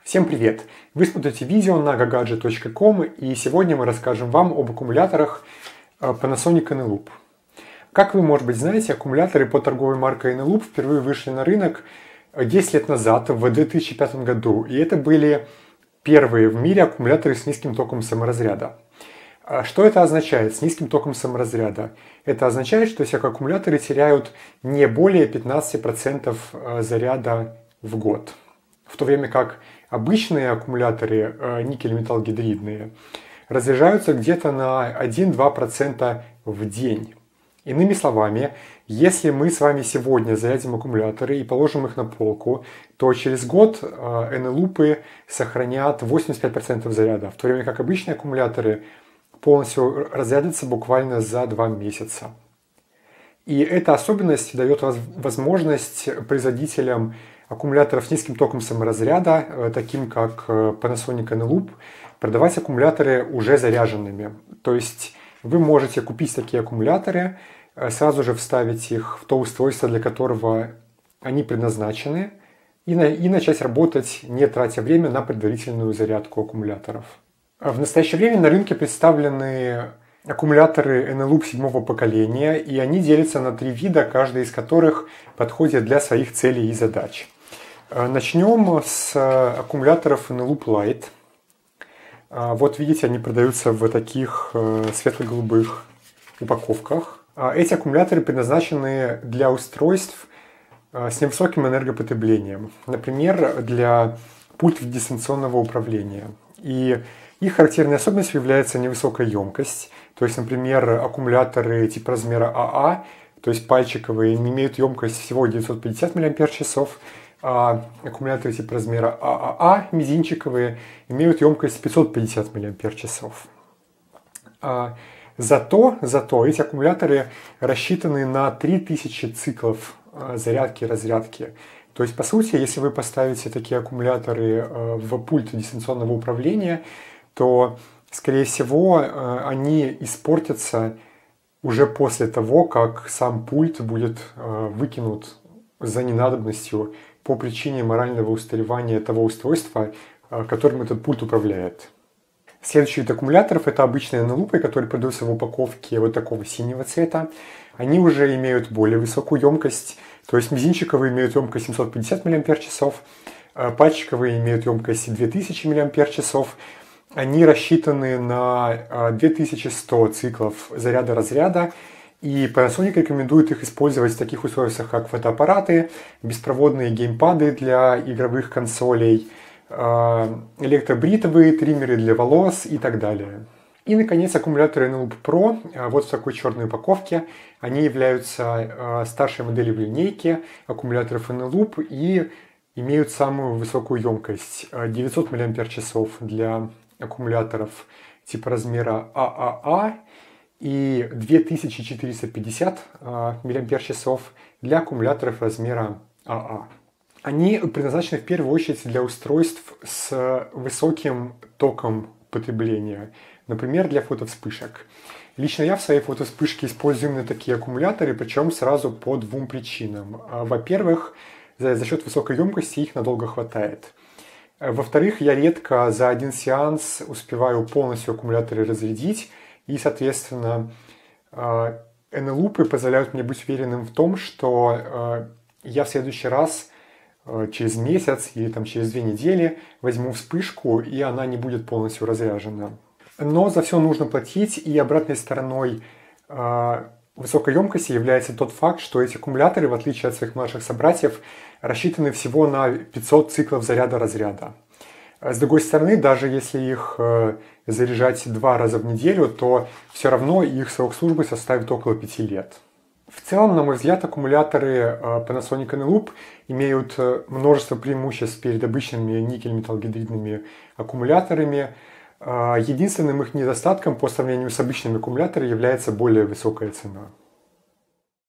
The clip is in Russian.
Всем привет! Вы смотрите видео на gagadget.com, и сегодня мы расскажем вам об аккумуляторах Panasonic Eneloop. Как вы, может быть, знаете, аккумуляторы под торговой маркой Eneloop впервые вышли на рынок 10 лет назад, в 2005 году, и это были первые в мире аккумуляторы с низким током саморазряда. Что это означает с низким током саморазряда? Это означает, что эти аккумуляторы теряют не более 15% заряда в год. В то время как обычные аккумуляторы, никель-металл-гидридные, разряжаются где-то на 1-2% в день. Иными словами, если мы с вами сегодня зарядим аккумуляторы и положим их на полку, то через год Eneloop сохранят 85% заряда, в то время как обычные аккумуляторы полностью разрядятся буквально за 2 месяца. И эта особенность дает возможность производителям аккумуляторов с низким током саморазряда, таким как Panasonic Eneloop, продавать аккумуляторы уже заряженными. То есть вы можете купить такие аккумуляторы, сразу же вставить их в то устройство, для которого они предназначены, и начать работать, не тратя время на предварительную зарядку аккумуляторов. В настоящее время на рынке представлены аккумуляторы Eneloop 7-го поколения, и они делятся на 3 вида, каждый из которых подходит для своих целей и задач. Начнем с аккумуляторов Eneloop Light. Вот видите, они продаются в таких светло-голубых упаковках. Эти аккумуляторы предназначены для устройств с невысоким энергопотреблением, например, для пультов дистанционного управления. И их характерной особенностью является невысокая емкость. То есть, например, аккумуляторы типа размера АА, то есть пальчиковые, имеют емкость всего 950 мАч, а аккумуляторы типа размера ААА, мизинчиковые, имеют емкость 550 мАч. Зато эти аккумуляторы рассчитаны на 3000 циклов зарядки и разрядки. То есть, по сути, если вы поставите такие аккумуляторы в пульт дистанционного управления, то, скорее всего, они испортятся уже после того, как сам пульт будет выкинут за ненадобностью по причине морального устаревания того устройства, которым этот пульт управляет. Следующий вид аккумуляторов — это обычные Eneloop, которые продаются в упаковке вот такого синего цвета. Они уже имеют более высокую емкость, то есть мизинчиковые имеют емкость 750 мАч, пальчиковые имеют емкость 2000 мАч. Они рассчитаны на 2100 циклов заряда-разряда, и Panasonic рекомендует их использовать в таких условиях, как фотоаппараты, беспроводные геймпады для игровых консолей, электробритвы, триммеры для волос и так далее. И, наконец, аккумуляторы Eneloop Pro, вот в такой черной упаковке. Они являются старшей моделью в линейке аккумуляторов Eneloop и имеют самую высокую емкость — 900 мАч для аккумуляторов типа размера ААА и 2450 мАч для аккумуляторов размера АА. Они предназначены в первую очередь для устройств с высоким током потребления, например, для фотовспышек. Лично я в своей фотовспышке использую именно такие аккумуляторы, причем сразу по 2 причинам. Во-первых, за счет высокой емкости их надолго хватает. Во-вторых, я редко за один сеанс успеваю полностью аккумуляторы разрядить, и, соответственно, Eneloop позволяют мне быть уверенным в том, что я в следующий раз через месяц или через 2 недели возьму вспышку, и она не будет полностью разряжена. Но за все нужно платить, и обратной стороной высокой емкости является тот факт, что эти аккумуляторы, в отличие от своих младших собратьев, рассчитаны всего на 500 циклов заряда-разряда. С другой стороны, даже если их заряжать 2 раза в неделю, то все равно их срок службы составит около 5 лет. В целом, на мой взгляд, аккумуляторы Panasonic Eneloop имеют множество преимуществ перед обычными никель-металл-гидридными аккумуляторами. Единственным их недостатком по сравнению с обычными аккумуляторами является более высокая цена.